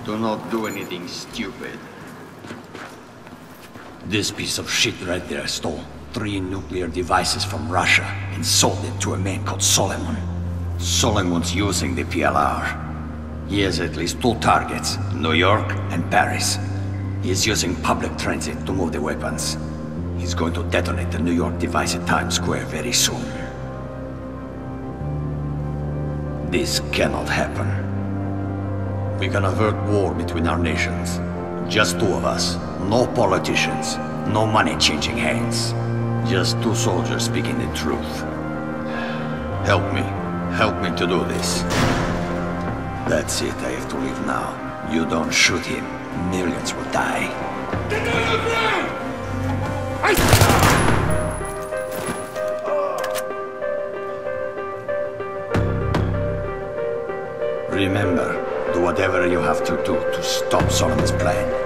Do not do anything stupid. This piece of shit right there stole 3 nuclear devices from Russia and sold it to a man called Solomon. Solomon's using the PLR. He has at least 2 targets, New York and Paris. He's using public transit to move the weapons. He's going to detonate the New York device at Times Square very soon. This cannot happen. We can avert war between our nations. Just 2 of us. No politicians. No money changing hands. Just 2 soldiers speaking the truth. Help me. Help me to do this. That's it. I have to leave now. You don't shoot him. Millions will die. Get on the ground! Remember, do whatever you have to do to stop Solomon's plan.